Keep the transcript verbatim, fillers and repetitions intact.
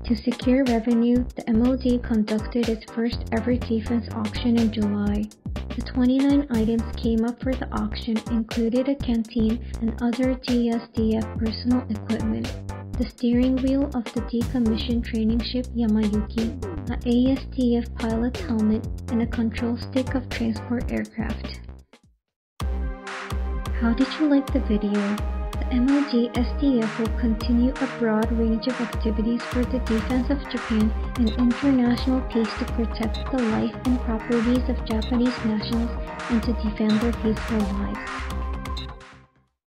To secure revenue, the M O D conducted its first ever defense auction in July. The twenty-nine items came up for the auction included a canteen and other D S D F personal equipment, the steering wheel of the decommissioned training ship Yamayuki, a A S T F pilot's helmet, and a control stick of transport aircraft. How did you like the video? The M O D S D F will continue a broad range of activities for the defense of Japan and international peace to protect the life and properties of Japanese nationals and to defend their peaceful lives.